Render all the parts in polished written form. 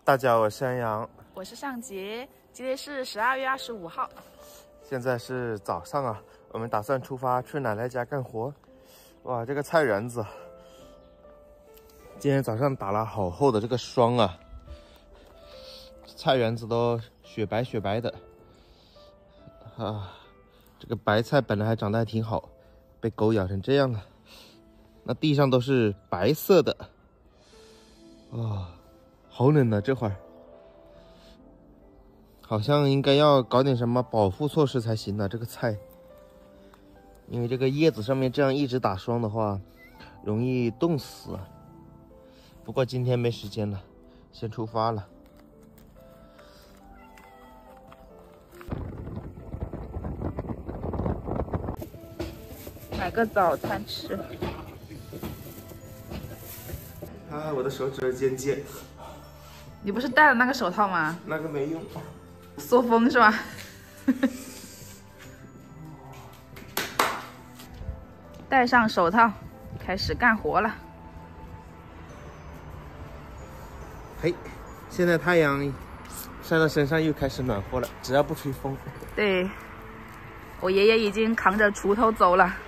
大家好，我是安阳， 我是尚杰，今天是12月25号， 现在是早上啊，我们打算出发去奶奶家干活。哇，这个菜园子，今天早上打了好厚的这个霜啊，菜园子都雪白雪白的啊。这个白菜本来还长得还挺好，被狗咬成这样了。那地上都是白色的，啊，好冷啊！这会儿好像应该要搞点什么保护措施才行啊，这个菜，因为这个叶子上面这样一直打霜的话，容易冻死啊。不过今天没时间了，先出发了。 买个早餐吃。 啊，我的手指尖尖。 你不是戴了那个手套吗？ 那个没用， 缩风是吧？戴上手套，开始干活了。 嘿，现在太阳晒到身上又开始暖和了，只要不吹风。 对，我爷爷已经扛着锄头走了。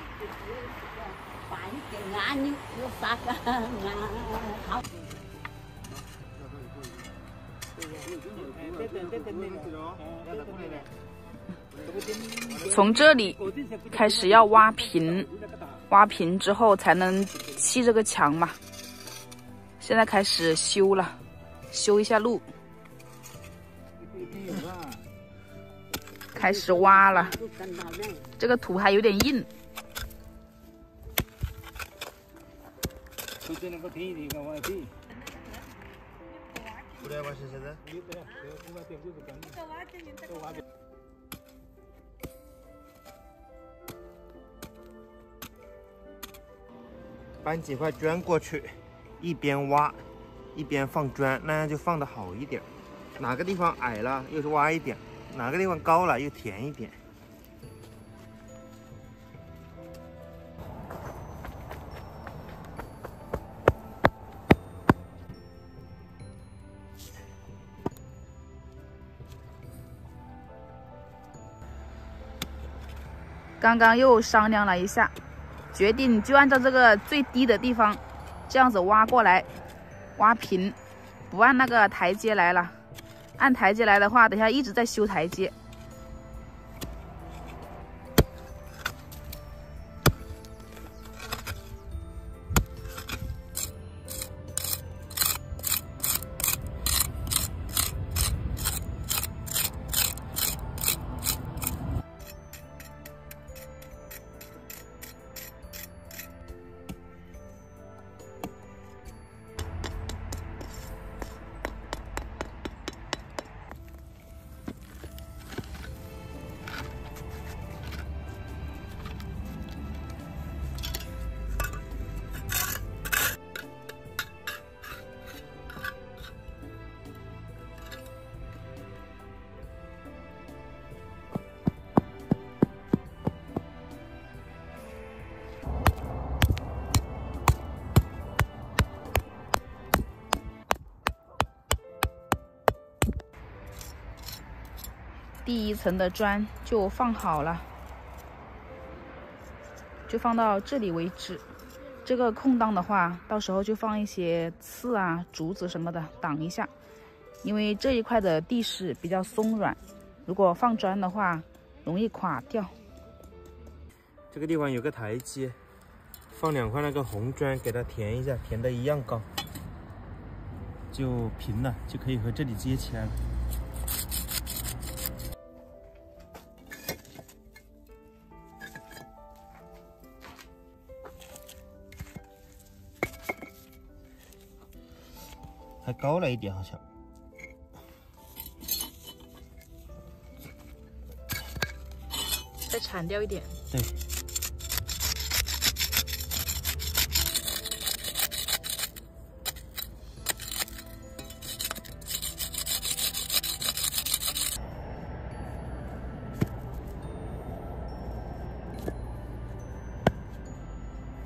从这里开始要挖平，挖平之后才能砌这个墙嘛。现在开始修了，修一下路，开始挖了。这个土还有点硬。 搬几块砖过去，一边挖一边放砖，那样就放得好一点。哪个地方矮了又是挖一点，哪个地方高了又填一点。 刚刚又商量了一下，决定就按照这个最低的地方，这样子挖过来，挖平，不按那个台阶来了。按台阶来的话，等下一直在修台阶。第一层的砖就放好了，就放到这里为止。这个空档的话，到时候就放一些刺啊、竹子什么的挡一下，因为这一块的地势比较松软，如果放砖的话，容易垮掉。 这个地方有个台阶，放2块那个红砖给它填一下，填的一样高，就平了，就可以和这里接起来了。还高了一点，好像。 再铲掉一点。 对。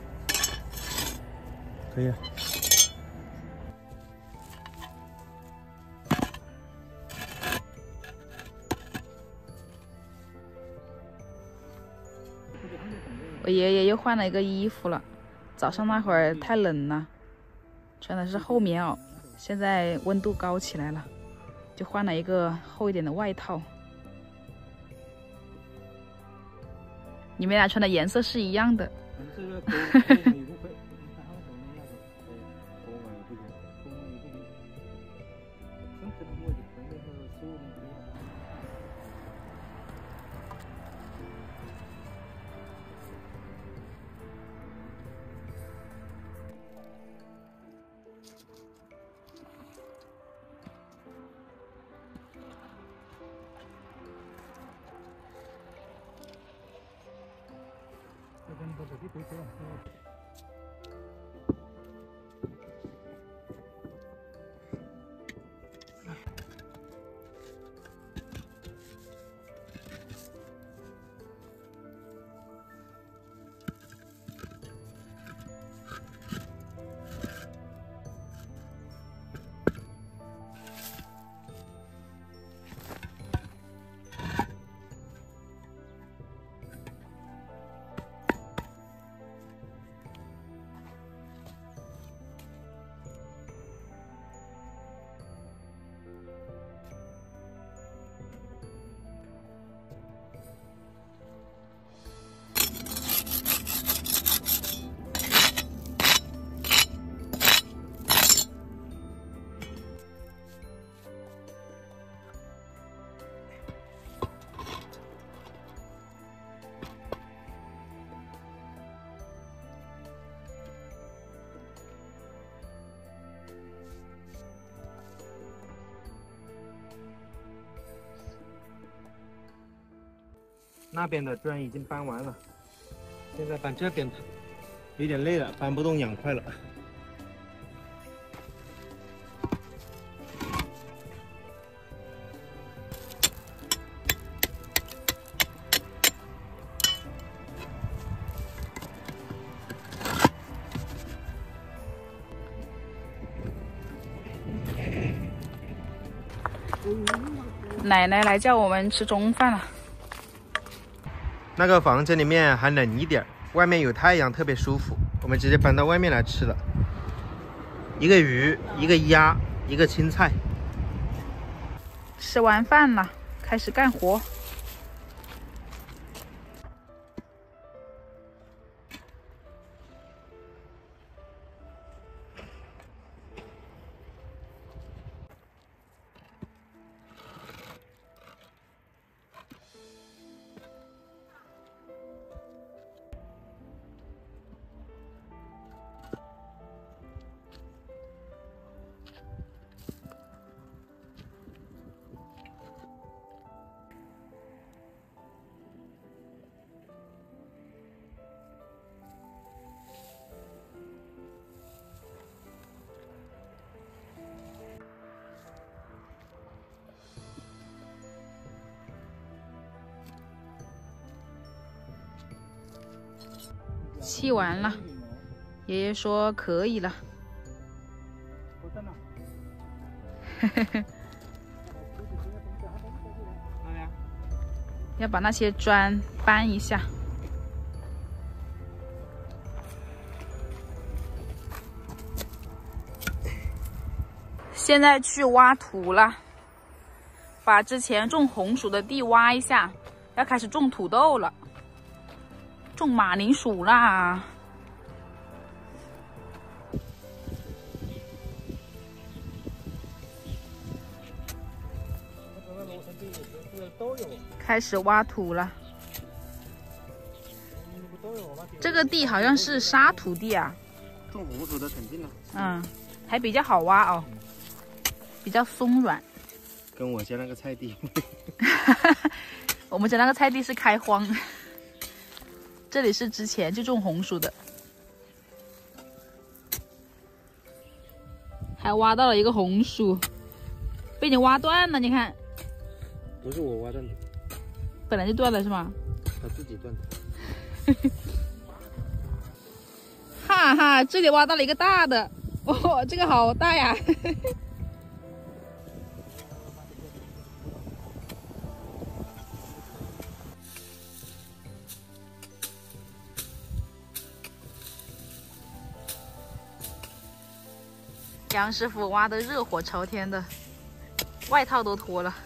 可以了。 我爷爷又换了一个衣服了，早上那会儿太冷了，穿的是厚棉袄，现在温度高起来了，就换了一个厚一点的外套。你们俩穿的颜色是一样的。 那边的砖已经搬完了，现在搬这边的，有点累了，搬不动2块了。 奶奶来叫我们吃中饭了。 那个房间里面还冷一点，外面有太阳，特别舒服。我们直接搬到外面来吃了。一个鱼，一个鸭，一个青菜。 吃完饭了，开始干活。砌完了，爷爷说可以了。要把那些砖搬一下。现在去挖土了，把之前种红薯的地挖一下，要开始种土豆了。种马铃薯啦！开始挖土了。这个地好像是沙土地啊。 种红薯的肯定了。 嗯，还比较好挖哦，比较松软。 跟我家那个菜地。 我们家那个菜地是开荒。这里是之前就种红薯的，还挖到了一个红薯，被你挖断了。你看， 不是我挖断的， 本来就断了是吗？ 他自己断的。 哈哈，这里挖到了一个大的，哦，这个好大呀！ 杨师傅挖的热火朝天的，外套都脱了。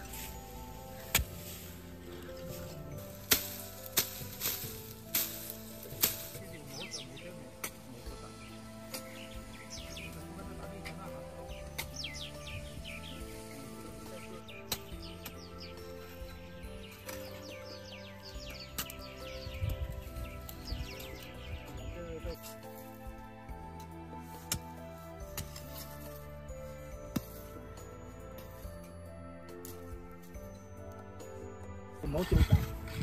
毛球杆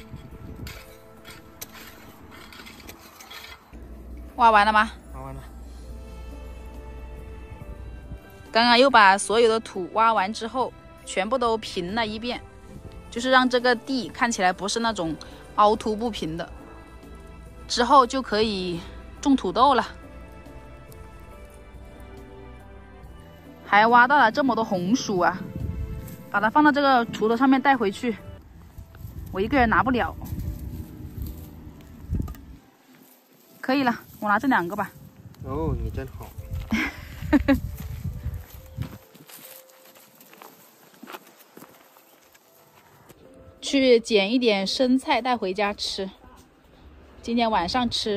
挖完了吗？ 挖完了。 刚刚又把所有的土挖完之后，全部都平了一遍，就是让这个地看起来不是那种凹凸不平的。之后就可以种土豆了。还挖到了这么多红薯啊，把它放到这个锄头上面带回去。我一个人拿不了，可以了，我拿这2个吧。 哦，你真好。 去捡一点生菜带回家吃，今天晚上吃。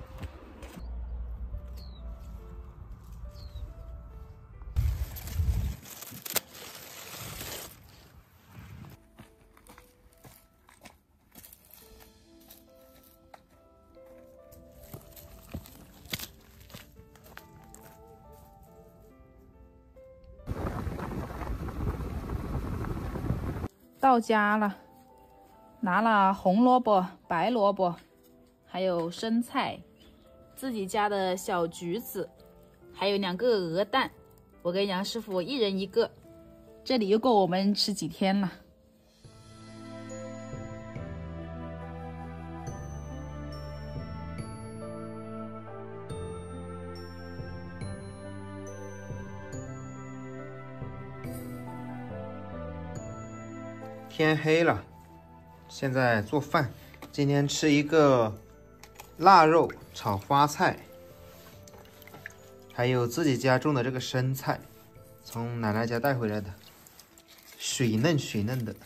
到家了，拿了红萝卜、白萝卜，还有生菜，自己家的小橘子，还有2个鹅蛋，我跟杨师傅1人1个，这里又够我们吃几天了。 天黑了，现在做饭。今天吃一个腊肉炒花菜，还有自己家种的这个生菜，从奶奶家带回来的，水嫩水嫩的。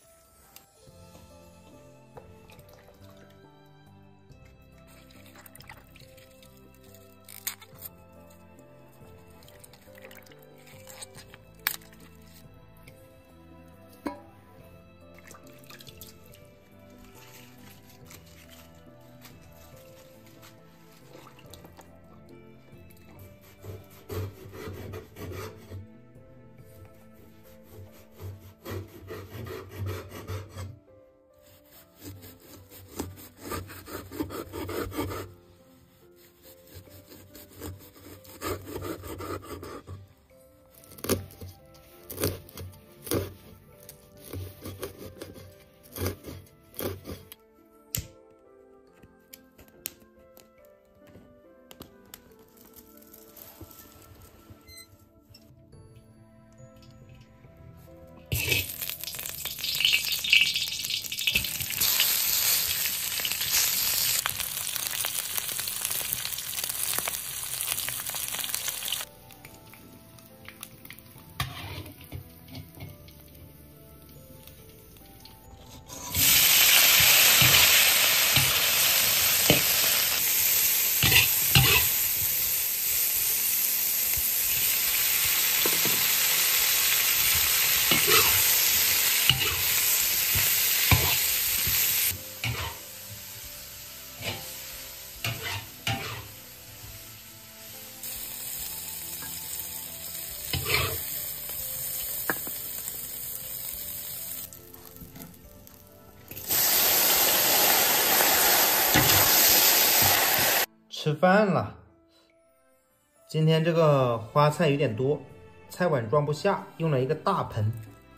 吃饭了。今天这个花菜有点多，菜碗装不下，用了一个大盆。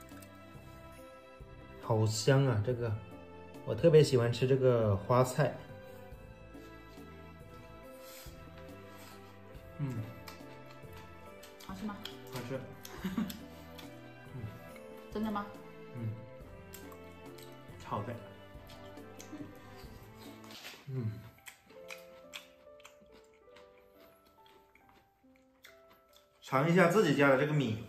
好香啊！这个我特别喜欢吃这个花菜。 好吃吗？ 好吃。 真的吗？ 炒的。 尝一下自己家的这个米。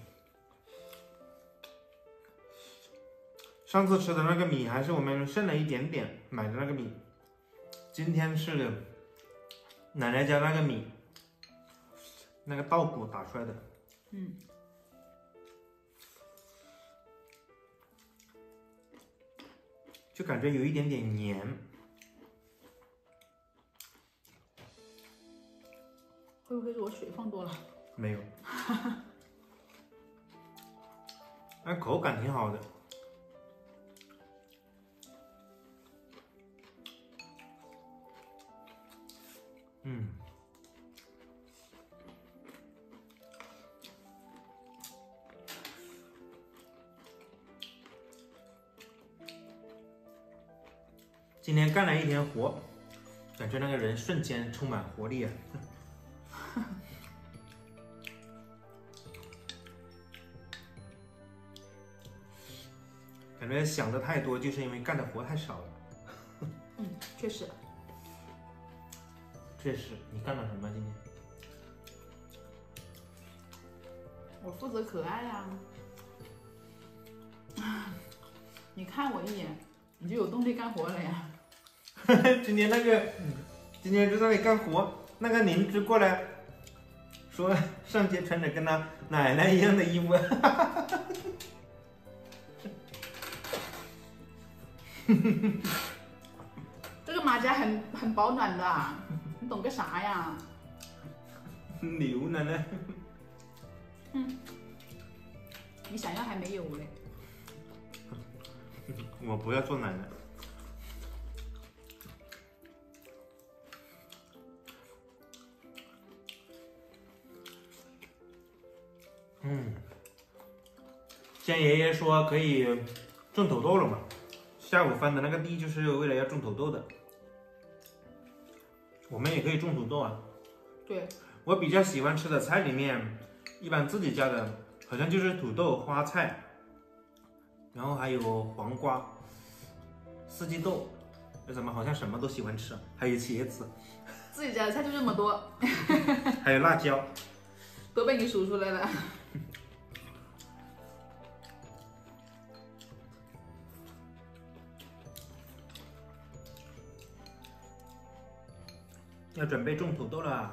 上次吃的那个米还是我们剩了一点点买的那个米，今天是奶奶家那个米，那个稻谷打出来的。就感觉有一点点黏。 会不会是我水放多了？ 没有，那口感挺好的。今天干了一天活，感觉那个人瞬间充满活力啊！感觉想的太多，就是因为干的活太少了。 确实。 确实，你干了什么今天？ 我负责可爱呀。你看我一眼，你就有动力干活了呀。 今天就在那里干活，那个邻居过来说上街穿着跟他奶奶一样的衣服。 这个马甲很保暖的，你懂个啥呀？ 牛奶奶。 你想要还没有嘞。 我不要做奶奶。现在爷爷说可以种土豆了嘛，下午翻的那个地就是为了要种土豆的。我们也可以种土豆啊。 对， 我比较喜欢吃的菜里面，一般自己家的好像就是土豆、花菜，然后还有黄瓜、四季豆，这怎么好像什么都喜欢吃啊？还有茄子， 自己家的菜就这么多， 还有辣椒， 都被你数出来了。 要准备种土豆了。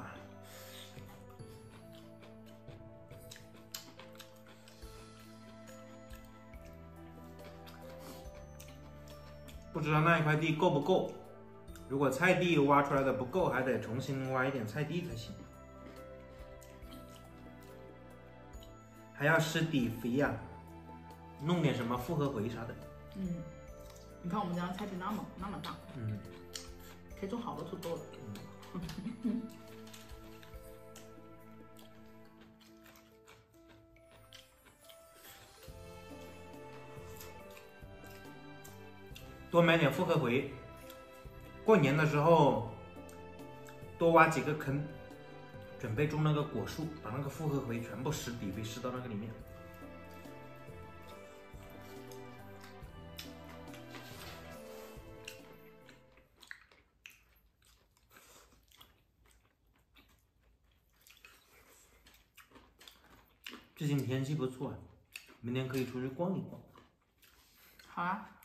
不知道那一块地够不够，如果菜地挖出来的不够，还得重新挖一点菜地才行。还要施底肥呀，弄点什么复合肥啥的。 你看我们家的菜地那么大，可以种好多土豆了。 多买点复合肥，过年的时候多挖几个坑，准备种那个果树，把那个复合肥全部施底肥施到那个里面。最近天气不错，明天可以出去逛一逛。 好啊。